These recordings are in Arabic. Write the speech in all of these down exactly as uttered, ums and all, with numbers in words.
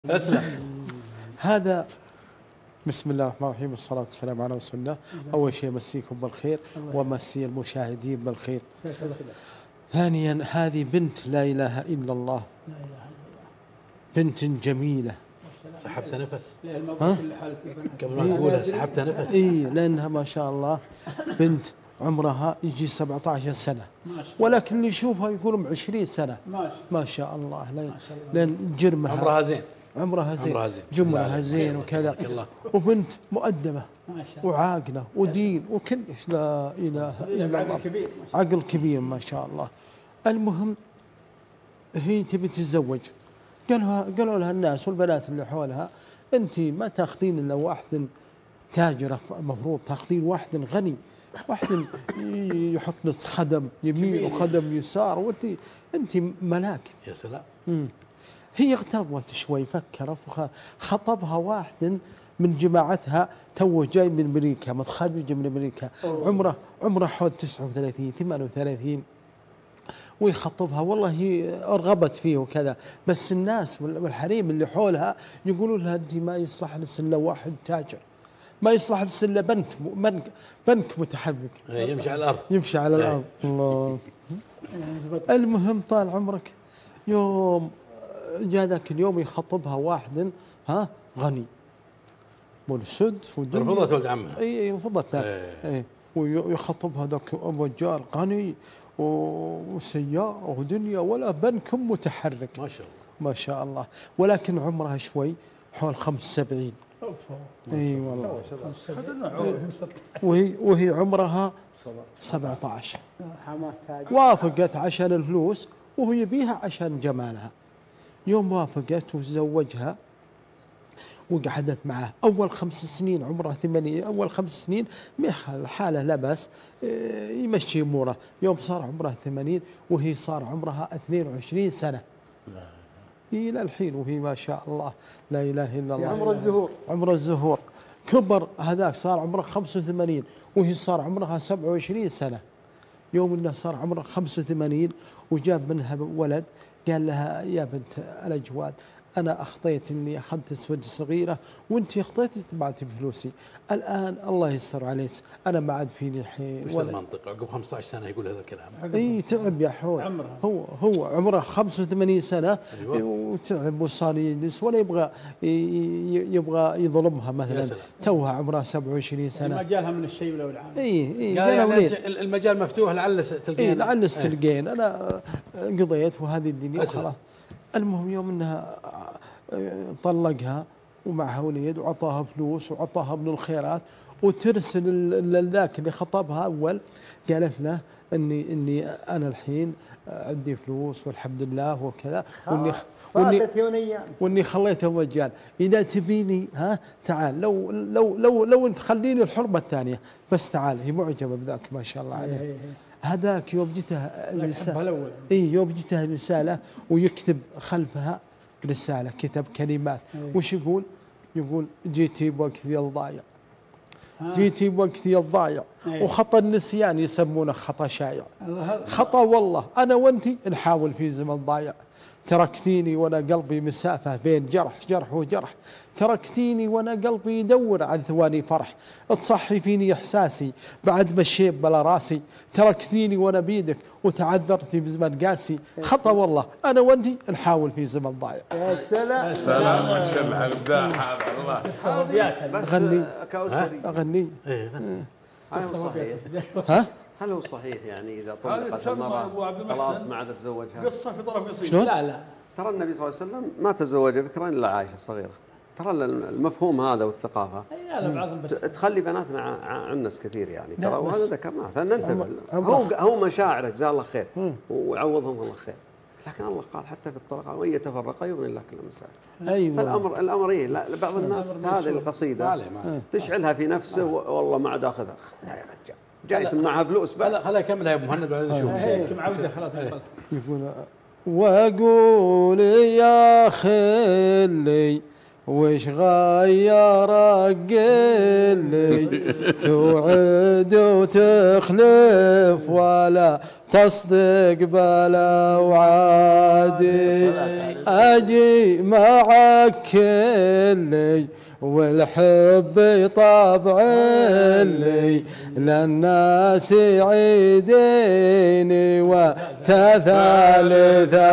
اسلم. هذا بسم الله الرحمن الرحيم والصلاة والسلام على رسول الله. أول شيء أمسيكم بالخير وأمسي المشاهدين بالخير. ثانيا هذه بنت لا إله إلا الله، بنت جميلة. سحبت نفس ها؟ قبل ما تقولها سحبت نفس. إي لأنها ما شاء الله بنت عمرها يجي سبعة عشر سنة، ولكن اللي يشوفها يقولون عشرين سنة. ما شاء الله، لأن, لأن جرمها عمرها زين، عمرها زين، عمرها زين، جمرها زين وكذا، وبنت مؤدبة وعاقلة ودين وكل لا إله إلا الله، عقل كبير ما شاء الله. المهم هي تبي تتزوج، قالوا قالوا لها الناس والبنات اللي حولها أنت ما تاخذين إلا واحد تاجر، المفروض تاخذين واحد غني، واحد يحط لك خدم يمين وخدم يسار، وأنت أنت ملاك. يا سلام. مم. هي اغترت شوي، فكرت خطبها واحد من جماعتها تو جاي من امريكا، متخرج من امريكا، عمره عمره حول تسعة وثلاثين ثمانية وثلاثين، ويخطبها. والله هي ارغبت فيه وكذا، بس الناس والحريم اللي حولها يقولون لها انت ما يصلح لك الا واحد تاجر، ما يصلح لك الا بنك بنك بنك متحرك يمشي على الارض، يمشي على الارض. الله. المهم طال عمرك، يوم جاء ذاك اليوم يخطبها واحد ها غني مرشد ودنيا، رفضت ولد عمها. اي رفضت. اي ويخطبها ذاك رجال غني وسيارة ودنيا ولا بنك متحرك. ما شاء الله ما شاء الله، ولكن عمرها شوي حول خمس وسبعين. اي والله. وهي وهي عمرها سبعة عشر. وافقت عشان الفلوس وهو يبيها عشان جمالها. يوم وافقت وتزوجها وقعدت معه أول خمس سنين، عمرها ثمانية، أول خمس سنين حالة لا بأس يمشي أموره. يوم صار عمرها ثمانين وهي صار عمرها اثنين وعشرين سنة إلى الحين، وهي ما شاء الله لا إله إلا الله، عمر الزهور، عمر الزهور. كبر هذاك صار عمره خمسة وثمانين وهي صار عمرها سبعة وعشرين سنة. يوم انه صار عمره خمسة وثمانين وجاب منها ولد، قال لها يا بنت الأجواد، أنا أخطيت إني أخذت سفد صغيرة وأنت أخطيتي تبعتي بفلوسي، الآن الله يستر عليك، أنا ما عاد فيني حيل. وش المنطق عقب خمسة عشر سنة يقول هذا الكلام؟ اي تعب يا حول. هو هو عمره خمسة وثمانين سنة. أيوة. وتعب وصار يجلس ولا يبغى يبغى يظلمها مثلا، توها عمرها سبعة وعشرين سنة. يعني مجالها من الشيء ولا العام. اي اي يعني المجال مفتوح لعل تلقين. اي لعل تلقين. انا قضيت وهذه الدنيا خلاص. المهم يوم انها طلقها ومعها وليد وعطاها فلوس وعطاها من الخيرات، وترسل لذاك اللي خطبها اول، قالت له اني اني انا الحين عندي فلوس والحمد لله وكذا، واني واني واني خليته مجال، اذا تبيني ها تعال، لو لو لو لو انت خليني الحرمه الثانيه بس تعال. هي معجبه بذاك ما شاء الله عليه. هذاك يوم جته الرسالة، اي يوم جته الرسالة ويكتب خلفها رسالة، كتب كلمات. وش يقول؟ يقول جيتي بوقتي الضايع، جيتي بوقتي الضايع. وخطأ النسيان يسمونه خطأ شائع. خطأ والله، أنا وأنتي نحاول في زمن ضايع، تركتيني وأنا قلبي مسافة بين جرح جرح وجرح، تركتيني وأنا قلبي يدور عن ثواني فرح، تصحي فيني إحساسي بعد ما الشيب بلا راسي، تركتيني وأنا بيدك وتعذرتي بزمن قاسي. خطأ والله، أنا وأنتي نحاول في زمن ضايع. يا سلام سلام ما شاء الله على الابداع هذا. الله أغني أغني. هل هو صحيح؟ ها؟ هل هو صحيح يعني إذا طلقت المرأة خلاص ما عاد تتزوجها؟ قصة في طرف قصير. شلون؟ لا لا ترى النبي صلى الله عليه وسلم ما تزوج بكرا إلا عائشة صغيرة. ترى المفهوم هذا والثقافة تخلي بناتنا عنس كثير يعني. ترى وهذا ذكرناه فننتبه. هو هو مشاعره جزاه الله خير ويعوضهم الله خير، لكن الله قال حتى في الطلقة وإن يتفرقا يغني الله كل من سعته. أيوة. فالأمر الأمر إيه، لا بعض الناس هذه القصيدة تشعلها في نفسه والله ما عاد آخذها. لا يا رجال جايت معها فلوس بقى. خلا خلا يكملها يا ابو مهند بعدين نشوف. كم عودة خلاص. يقول واقول يا خلي وش غيرك قل لي، توعد وتخلف ولا تصدق بالاوعادي اجي معك كلي والحب طبع لي للناس عيديني وتثالث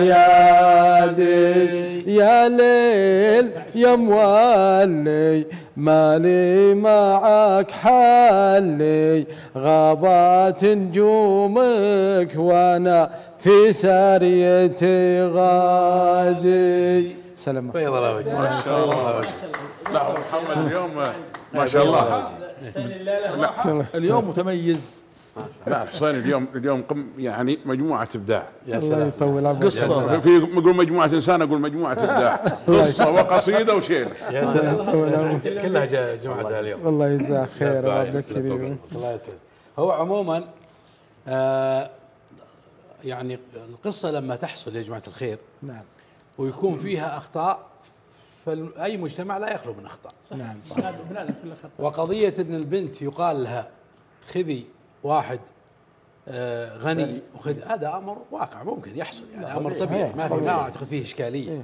اعيادي يا ليل يا مولي مالي معك حلي غابات نجومك وانا في ساريتي غادي. سلام. بيض الله وجهك. ما شاء الله. لا محمد اليوم ما شاء الله. اليوم متميز. لا الحسين اليوم اليوم قم يعني مجموعة إبداع. يا سلام. يطول عمرك. قصة في يقول مجموعة إنسان أقول مجموعة إبداع. قصة وقصيدة وشيل. يا سلام. كلها جمعتها اليوم. الله يجزاه خير وربنا كريم. الله يسعدك. هو عموما آه يعني القصة لما تحصل يا جماعة الخير نعم ويكون فيها أخطاء، فأي مجتمع لا يخلو من أخطاء. نعم. بنادم كله خطأ. وقضية أن البنت يقال لها خذي واحد آه غني وخذ، هذا أمر واقع ممكن يحصل، يعني أمر طبيعي ما في ما أعتقد فيه إشكالية.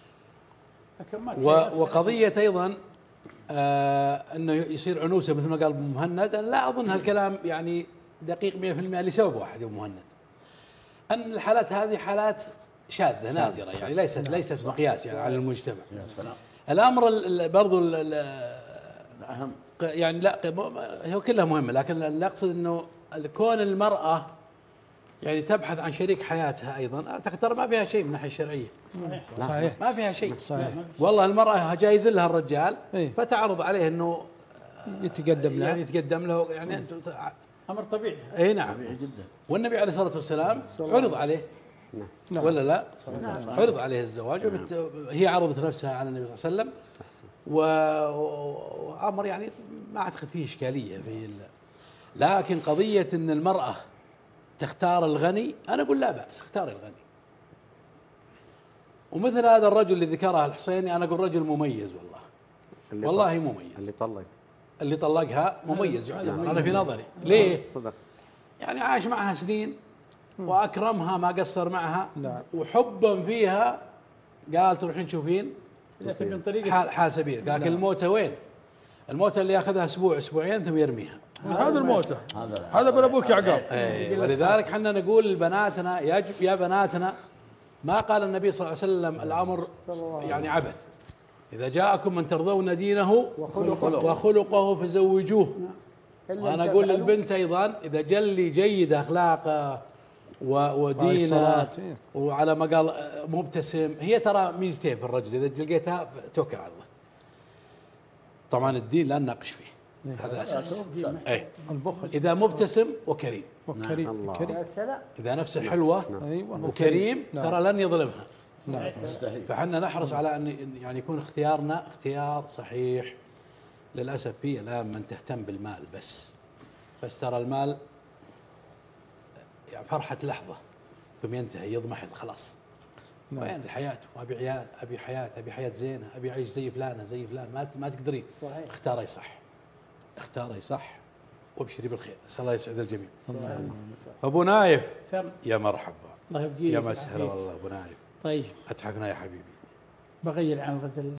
وقضية أيضا آه أنه يصير عنوسة مثل ما قال أبو مهند، أنا لا أظن هالكلام يعني دقيق مئة بالمئة لسبب واحد يا أبو مهند، أن الحالات هذه حالات شاذة نادرة، يعني ليست ليست مقياس يعني على المجتمع. يا سلام. الأمر برضو الأهم يعني لا هو كلها مهمة، لكن اللي أقصد أنه كون المرأة يعني تبحث عن شريك حياتها أيضا أعتقد ترى ما فيها شيء من الناحية الشرعية. صحيح. صحيح. ما فيها شيء. صحيح. والله المرأة جايز لها الرجال إيه؟ فتعرض عليه أنه يتقدم له، يعني يتقدم له، يعني أمر طبيعي. اي نعم طبيعي جدا. والنبي عليه الصلاة والسلام عرض عليه نعم. ولا لا؟ عرض عليه الزواج وبت... هي عرضت نفسها على النبي صلى الله عليه وسلم و... وأمر يعني ما أعتقد فيه إشكالية في ال... لكن قضية أن المرأة تختار الغني، أنا أقول لا بأس اختار الغني. ومثل هذا الرجل اللي ذكرها الحسيني أنا أقول رجل مميز والله، اللي والله طلق. مميز. اللي طلق اللي طلقها مميز يعتبر أنا في نظري. ليه؟ صدق. يعني عاش معها سنين وأكرمها ما قصر معها. نعم. وحبا فيها قال تروحين تشوفين من طريقة حال حال سبيل، لكن الموتة وين؟ الموتة اللي ياخذها أسبوع أسبوعين ثم يرميها. هذا الموتى. هذا هذا ابن ابوك يعقوب. أي ولذلك حنا نقول لبناتنا يا ج- يا بناتنا ما قال النبي صلى الله عليه وسلم الأمر يعني عبث، إذا جاءكم من ترضون دينه وخلقه فزوجوه. وأنا أقول للبنت أيضا إذا جلي جيد أخلاقه ودينه وعلى ما قال مبتسم، هي ترى ميزتين في الرجل إذا لقيتها توكل على الله. طبعا الدين لا نناقش فيه، هذا أساس. أي البخل إذا مبتسم وكريم، وكريم. الله. كريم. إذا نفسه حلوة ايوه وكريم ترى لن يظلمها. نعم. مستحيل. فحنا نحرص على أن يعني يكون اختيارنا اختيار صحيح. للأسف في الآن من تهتم بالمال بس، بس ترى المال يعني فرحة لحظة ثم ينتهي يضمحل خلاص. وين الحياة؟ وأبي عيال، أبي حياة، أبي حياة زينة، أبي أعيش زي فلانة زي فلان، ما ما تقدرين. صحيح. اختاري صح، اختاري صح وابشري بالخير. أسأل الله يسعد الجميع. أبو نايف سام. يا مرحبا، الله يبقيك. يا مسهلا والله أبو نايف، طيب أضحكنا يا حبيبي. بغير عن غزل